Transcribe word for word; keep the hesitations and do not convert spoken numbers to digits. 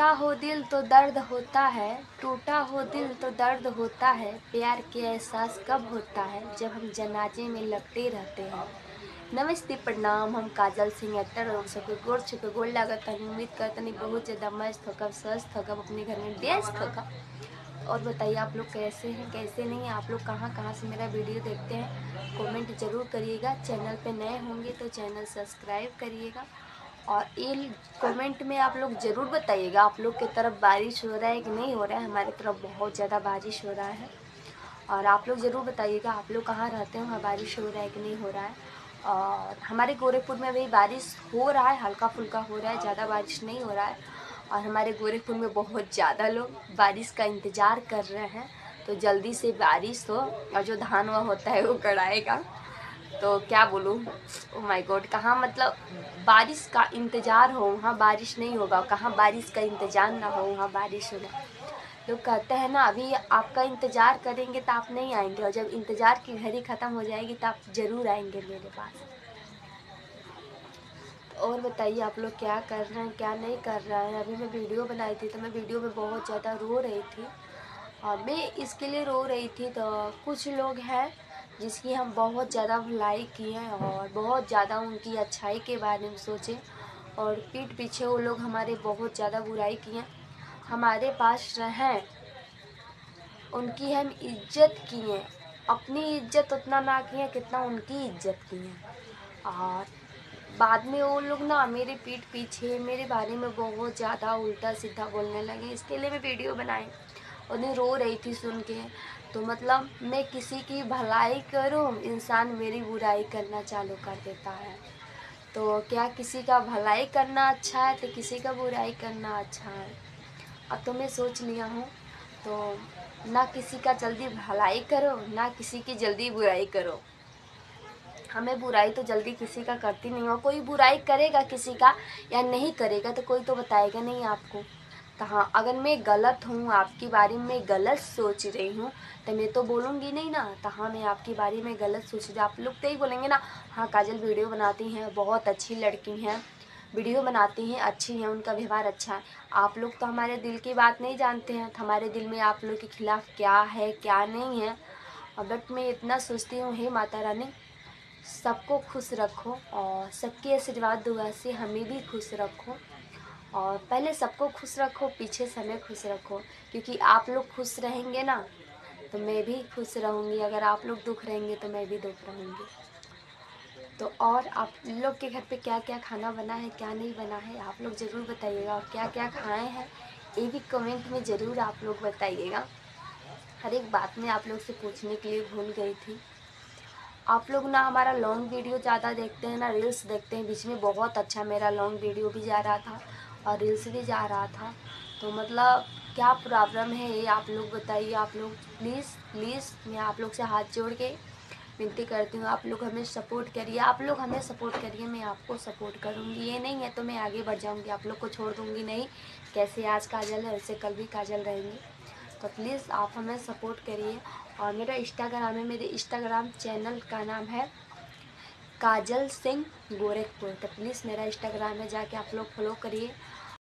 टूटा हो दिल तो दर्द होता है, टूटा हो दिल तो दर्द होता है। प्यार के एहसास कब होता है, जब हम जनाजे में लगते रहते हैं। नमस्ते प्रणाम, हम काजल सिंह एक्टर और सबके गोर छुके गोल लागत उम्मीद करते नहीं बहुत ज़्यादा मस्त होगा, स्वस्थ होगा, अपने घर में व्यस्त होगा। और बताइए आप लोग कैसे हैं, कैसे नहीं हैं, आप लोग कहाँ कहाँ से मेरा वीडियो देखते हैं, कमेंट ज़रूर करिएगा। चैनल पे नए होंगे तो चैनल सब्सक्राइब करिएगा। और ये कमेंट में आप लोग ज़रूर बताइएगा आप लोग की तरफ बारिश हो रहा है कि नहीं हो रहा है। हमारी तरफ बहुत ज़्यादा बारिश हो रहा है और आप लोग ज़रूर बताइएगा आप लोग कहाँ रहते हैं, वहाँ बारिश हो रहा है कि नहीं हो रहा है। और हमारे गोरखपुर में भी बारिश हो रहा है, हल्का फुल्का हो रहा है, ज़्यादा बारिश नहीं हो रहा है। और हमारे गोरखपुर में बहुत ज़्यादा लोग बारिश का इंतज़ार कर रहे हैं, तो जल्दी से बारिश हो और जो धान हुआ होता है वो कढ़ाएगा। तो क्या बोलूँ, ओ माय गॉड, कहाँ मतलब बारिश का इंतज़ार हो वहाँ बारिश नहीं होगा, कहाँ बारिश का इंतज़ार ना हो वहाँ बारिश होगा। लोग कहते हैं ना अभी आपका इंतज़ार करेंगे तो आप नहीं आएंगे, और जब इंतज़ार की घड़ी ख़त्म हो जाएगी तो आप ज़रूर आएंगे मेरे पास। और बताइए आप लोग क्या कर रहे हैं, क्या नहीं कर रहे हैं। अभी मैं वीडियो बनाई थी तो मैं वीडियो में बहुत ज़्यादा रो रही थी, और मैं इसके लिए रो रही थी तो कुछ लोग हैं जिसकी हम बहुत ज़्यादा भलाई किए और बहुत ज़्यादा उनकी अच्छाई के बारे में सोचे, और पीठ पीछे वो लोग हमारे बहुत ज़्यादा बुराई किए। हमारे पास रहें, उनकी हम इज्जत किए, अपनी इज्जत उतना ना किए कितना उनकी इज्जत किए। और बाद में वो लोग ना मेरे पीठ पीछे मेरे बारे में बहुत ज़्यादा उल्टा सीधा बोलने लगे। इसके लिए मैं वीडियो बनाई, उन्हें रो रही थी सुन के। तो मतलब मैं किसी की भलाई करूं, इंसान मेरी बुराई करना चालू कर देता है। तो क्या किसी का भलाई करना अच्छा है तो किसी का बुराई करना अच्छा है। अब तो मैं सोच लिया हूँ, तो ना किसी का जल्दी भलाई करो ना किसी की जल्दी बुराई करो। हमें बुराई तो जल्दी किसी का करती नहीं हो, कोई बुराई करेगा किसी का या नहीं करेगा तो कोई तो बताएगा नहीं आपको। तो हाँ, अगर मैं गलत हूँ, आपके बारे में गलत सोच रही हूँ तो मैं तो बोलूँगी नहीं ना। तो हाँ, मैं आपके बारे में गलत सोच रही, आप लोग तो ही बोलेंगे ना, हाँ काजल वीडियो बनाती हैं, बहुत अच्छी लड़की हैं, वीडियो बनाती हैं, अच्छी हैं, उनका व्यवहार अच्छा है। आप लोग तो हमारे दिल की बात नहीं जानते हैं, तो हमारे दिल में आप लोग के खिलाफ़ क्या है क्या नहीं है। और बट मैं इतना सोचती हूँ, हे माता रानी सबको खुश रखो और सबके आशीर्वाद दुआ से हमें भी खुश रखो। और पहले सबको खुश रखो, पीछे से हमें खुश रखो, क्योंकि आप लोग खुश रहेंगे ना तो मैं भी खुश रहूँगी, अगर आप लोग दुख रहेंगे तो मैं भी दुख रहूँगी। तो और आप लोग के घर पे क्या क्या खाना बना है क्या नहीं बना है आप लोग ज़रूर बताइएगा, और क्या क्या खाए हैं ये भी कमेंट में ज़रूर आप लोग बताइएगा। हर एक बात में आप लोग से पूछने के लिए भूल गई थी। आप लोग ना हमारा लॉन्ग वीडियो ज़्यादा देखते हैं ना रील्स देखते हैं। बीच में बहुत अच्छा मेरा लॉन्ग वीडियो भी जा रहा था और रील्स भी जा रहा था, तो मतलब क्या प्रॉब्लम है ये आप लोग बताइए। आप लोग प्लीज़ प्लीज़ मैं आप लोग से हाथ जोड़ के विनती करती हूँ, आप लोग हमें सपोर्ट करिए, आप लोग हमें सपोर्ट करिए, मैं आपको सपोर्ट करूँगी। ये नहीं है तो मैं आगे बढ़ जाऊँगी, आप लोग को छोड़ दूँगी नहीं। कैसे आज काजल है वैसे कल भी काजल रहेंगी। तो प्लीज़ आप हमें सपोर्ट करिए। और मेरा इंस्टाग्राम है, मेरे इंस्टाग्राम चैनल का नाम है काजल सिंह गोरखपुर। तो प्लीज़ मेरा इंस्टाग्राम है, जाके आप लोग फॉलो करिए